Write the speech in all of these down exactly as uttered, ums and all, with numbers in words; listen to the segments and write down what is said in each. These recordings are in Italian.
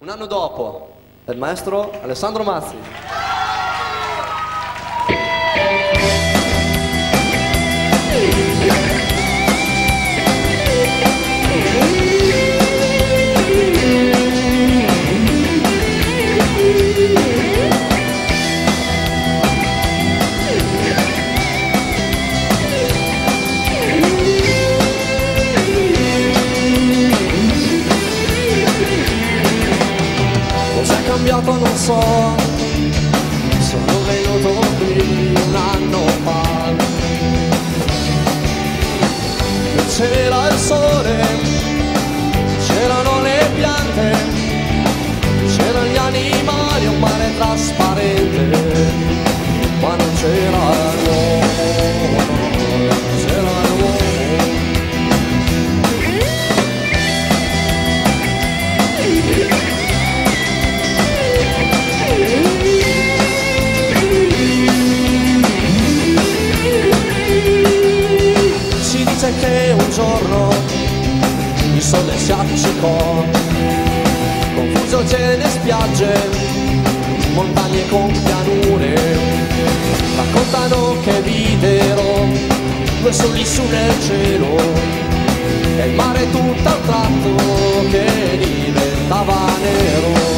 Un anno dopo, del maestro Alessandro Mazzi. Cambiato non so, sono venuto qui un anno fa, c'era il sole, c'erano le piante, c'erano gli animali, un mare trasparente, ma non c'era l'uomo, non c'era l'uomo. Che un giorno il sole si accecò, confuso c'è le spiagge, montagne con pianure, raccontano che videro due soli su nel cielo e il mare tutto a un tratto che diventava nero.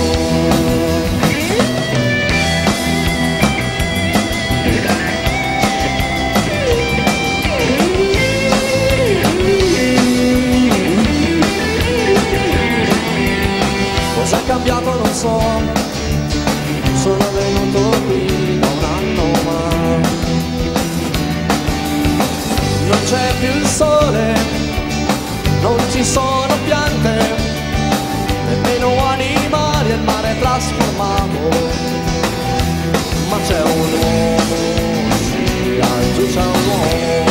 Cosa è cambiato non so, sono venuto qui da un anno ma non c'è più il sole, non ci sono piante, nemmeno animali, il mare è trasformato, ma c'è un uomo, sì, laggiù c'è un uomo.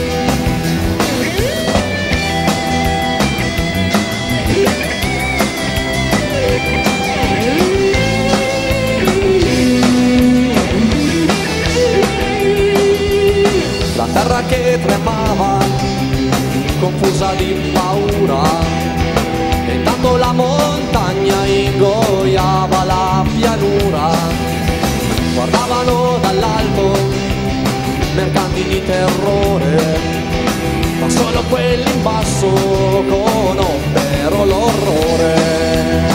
La terra che tremava, confusa di paura, e intanto la montagna ingoiava la pianura. Guardavano dall'alto mercanti di terrore, ma solo quelli in basso conobbero l'orrore.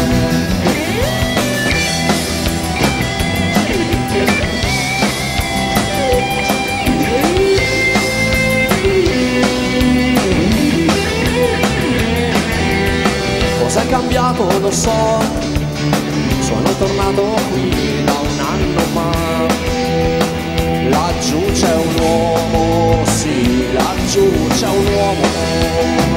Cos'è cambiato lo so, sono tornato qui da un anno ma laggiù c'è un uomo, sì, laggiù c'è un uomo.